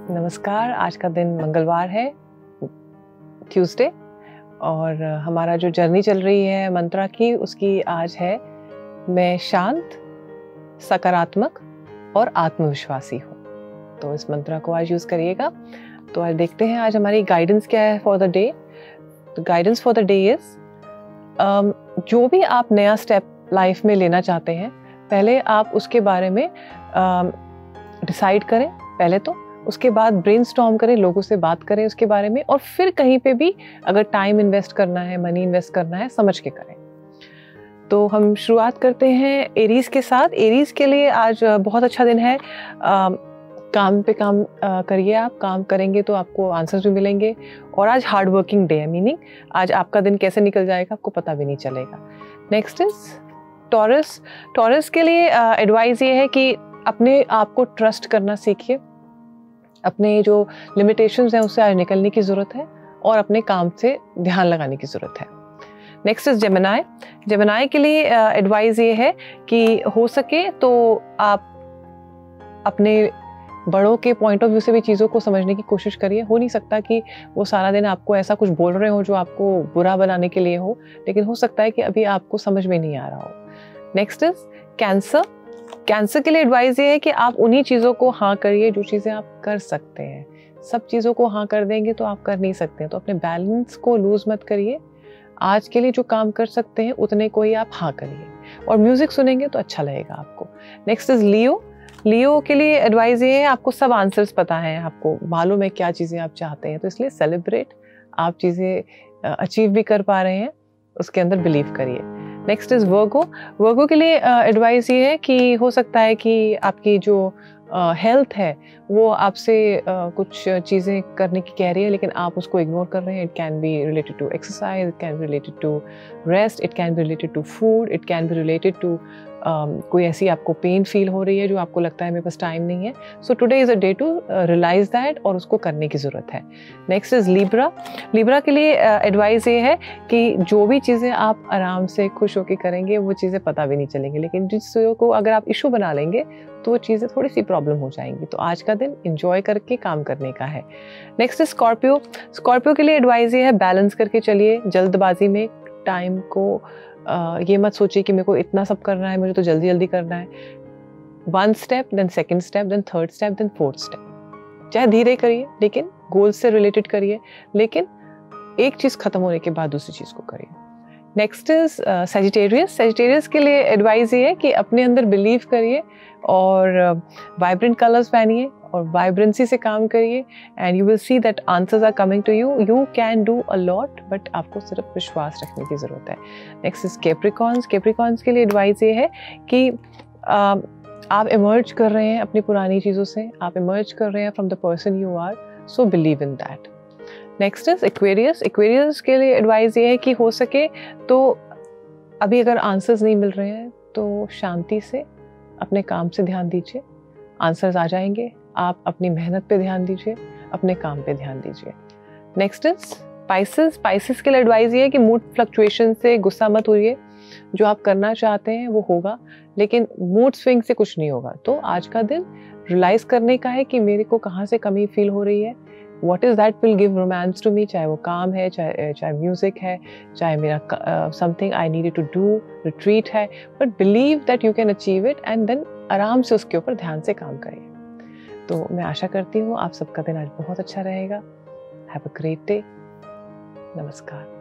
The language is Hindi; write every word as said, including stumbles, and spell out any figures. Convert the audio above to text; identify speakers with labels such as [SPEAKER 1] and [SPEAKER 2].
[SPEAKER 1] नमस्कार। आज का दिन मंगलवार है, ट्यूसडे, और हमारा जो जर्नी चल रही है मंत्रा की, उसकी आज है मैं शांत, सकारात्मक और आत्मविश्वासी हूँ। तो इस मंत्रा को आज यूज़ करिएगा। तो आज देखते हैं आज हमारी गाइडेंस क्या है फॉर द डे। तो guidance for the day is जो भी आप नया स्टेप लाइफ में लेना चाहते हैं, पहले आप उसके बारे में डिसाइड करें पहले तो, उसके बाद ब्रेनस्टॉर्म करें, लोगों से बात करें उसके बारे में, और फिर कहीं पे भी अगर टाइम इन्वेस्ट करना है, मनी इन्वेस्ट करना है, समझ के करें। तो हम शुरुआत करते हैं एरीज के साथ। एरीज के लिए आज बहुत अच्छा दिन है। आ, काम पे काम करिए, आप काम करेंगे तो आपको आंसर्स भी मिलेंगे। और आज हार्ड वर्किंग डे है, मीनिंग आज आपका दिन कैसे निकल जाएगा आपको पता भी नहीं चलेगा। Next is taurus. टॉरस के लिए एडवाइस ये है कि अपने आप को ट्रस्ट करना सीखिए। अपने जो लिमिटेशंस हैं उससे आज निकलने की ज़रूरत है और अपने काम से ध्यान लगाने की ज़रूरत है। Next is Gemini. जेमिनाई के लिए एडवाइस ये है कि हो सके तो आप अपने बड़ों के पॉइंट ऑफ व्यू से भी चीज़ों को समझने की कोशिश करिए। हो नहीं सकता कि वो सारा दिन आपको ऐसा कुछ बोल रहे हो जो आपको बुरा बनाने के लिए हो, लेकिन हो सकता है कि अभी आपको समझ में नहीं आ रहा हो। Next is cancer. कैंसर के लिए एडवाइस ये है कि आप उन्हीं चीज़ों को हाँ करिए जो चीज़ें आप कर सकते हैं। सब चीज़ों को हाँ कर देंगे तो आप कर नहीं सकते, तो अपने बैलेंस को लूज मत करिए। आज के लिए जो काम कर सकते हैं उतने को ही आप हाँ करिए, और म्यूजिक सुनेंगे तो अच्छा लगेगा आपको। नेक्स्ट इज लियो। लियो के लिए एडवाइस ये है, आपको सब आंसर्स पता है, आपको मालूम है क्या चीज़ें आप चाहते हैं, तो इसलिए सेलिब्रेट। आप चीज़ें अचीव भी कर पा रहे हैं, उसके अंदर बिलीव करिए। नेक्स्ट इज वर्गो। वर्गो के लिए एडवाइस ये है कि हो सकता है कि आपकी जो हेल्थ uh, है वो आपसे uh, कुछ चीज़ें करने की कह रही है, लेकिन आप उसको इग्नोर कर रहे हैं। It can be related to exercise, it can be related to rest, it can be related to food, it can be related to कोई ऐसी आपको पेन फील हो रही है जो आपको लगता है मेरे पास टाइम नहीं है। So today is a day to realise that, और उसको करने की ज़रूरत है। Next is Libra. लिब्रा के लिए एडवाइस uh, ये है कि जो भी चीज़ें आप आराम से खुश होकर करेंगे वो चीज़ें पता भी नहीं चलेंगी, लेकिन जिस चीज़ों को अगर आप इशू बना लेंगे तो वो चीज़ें थोड़ी सी प्रॉब्लम हो जाएंगी। तो आज का दिन एंजॉय करके काम करने का है। Next is Scorpio. स्कॉर्पियो के लिए एडवाइस ये है, बैलेंस करके चलिए। जल्दबाजी में टाइम को आ, ये मत सोचिए कि मेरे को इतना सब करना है, मुझे तो जल्दी जल्दी करना है। One step, then second step, then third step, then fourth step. चाहे धीरे करिए, लेकिन गोल से रिलेटेड करिए, लेकिन एक चीज़ खत्म होने के बाद दूसरी चीज़ को करिए। Next is Sagittarius. सेजिटेरियस के लिए एडवाइस ये है कि अपने अंदर बिलीव करिए और वाइब्रेंट uh, कलर्स पहनिए और वाइब्रेंसी से काम करिए, and you will see that answers are coming to you. You can do a lot, but आपको सिर्फ विश्वास रखने की ज़रूरत है। Next is Capricorns. कैप्रिकॉर्न्स के लिए एडवाइस ये है कि uh, आप इमर्ज कर रहे हैं अपनी पुरानी चीज़ों से, आप इमर्ज कर रहे हैं from the person you are, so believe in that. Next is Aquarius. Aquarius के लिए एडवाइस ये है कि हो सके तो अभी अगर आंसर्स नहीं मिल रहे हैं तो शांति से अपने काम से ध्यान दीजिए, आंसर्स आ जाएंगे। आप अपनी मेहनत पे ध्यान दीजिए, अपने काम पे ध्यान दीजिए। Next is spices. स्पाइसेस के लिए एडवाइस ये है कि मूड फ्लक्चुएशन से गुस्सा मत होइए। जो आप करना चाहते हैं वो होगा, लेकिन मूड स्विंग से कुछ नहीं होगा। तो आज का दिन रियलाइज करने का है कि मेरे को कहाँ से कमी फील हो रही है, What is that will give romance to me, चाहे वो काम है, चाहे चाहे म्यूजिक है, चाहे मेरा something I needed to do, retreat है, but believe that you can achieve it, and then आराम से उसके ऊपर ध्यान से काम करिए। तो मैं आशा करती हूँ आप सबका दिन आज बहुत अच्छा रहेगा। Have a great day. नमस्कार।